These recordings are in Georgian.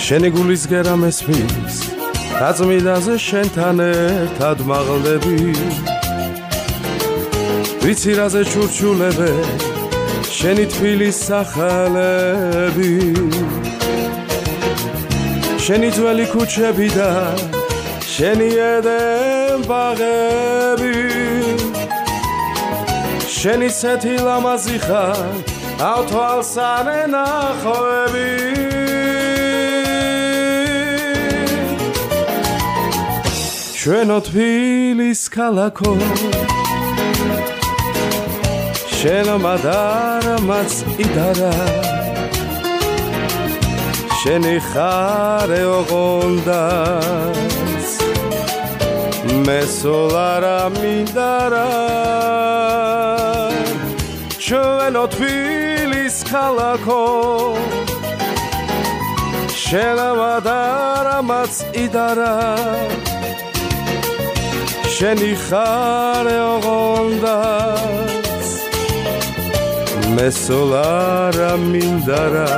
შენი გულის გერა მესმის დაწმიდაზე შენთან ერთად მაღლდები ვიცი რაზე ჩურჩულები შენი თბილის სახელები შენი ძველი ქუჩები და შენი ედემ ბაღები შენი სეთი ლამაზი ხარ ავთვალსან ენახოვები ჩვენო თბილის ქალაქო შენმა დარამაც იდარა შენი ხარე ოღონდას მე სოლარა მინდარა ჩვენო თბილის ქალაქო შენმა დარამაც იდარა შენი ხარე ოღონდას მე სოლარა მინდარა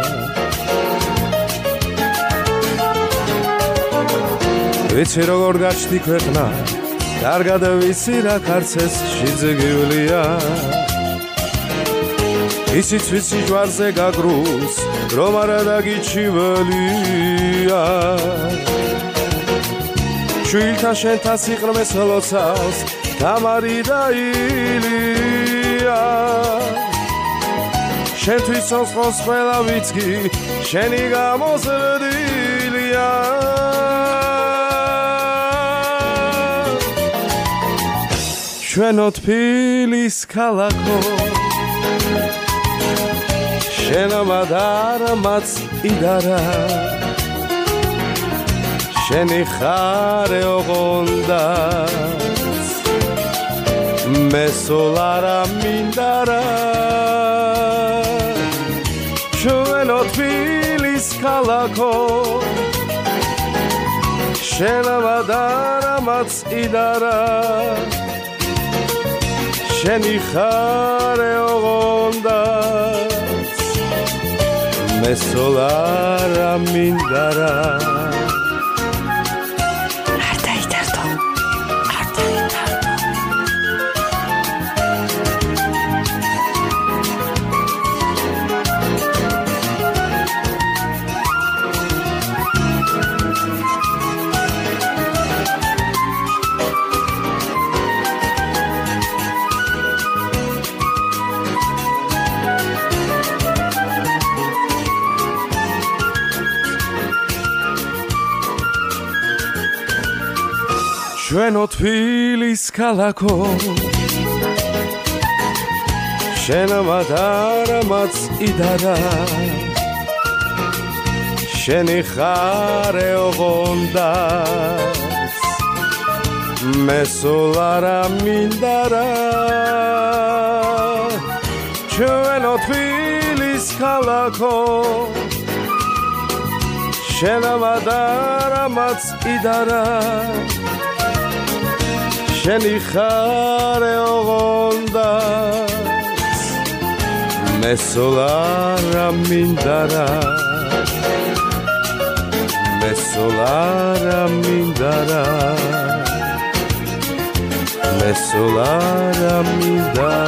ვიცი როგორ გაჩნდი ქვეყნა კარგად ვიცი რა ქარცეს შიძგივლია ისიც ვიცი ჯვარზე გაგრუს რომ არა დაგიჩიველია შვილთა შენთა სიყრმეს ლოცავს თამარი და ილია შენთვის სოცხოს ყველა ვიცი შენი გამოზრდილია ჩვენო თბილის ქალაქო შენმა დარამაც იდარა შენი ხარე ოღონდას მე სოლარა მინდარა ჩვენო თბილის ქალაქო შენმა დარამაც იდარა შენი ხარე ოღონდას მე სოლარა მინდარა ჩვენო თბილის ქალაქო შენმა დარამაც იდარა შენი ხარე ოღონდას მე სოლარა მინდარა ჩვენო თბილის ქალაქო შენმა დარამაც იდარა შენი ხარე ოღონდას მე სოლარა მინდარა მე სოლარა მინდარა მე სოლარა მინდარა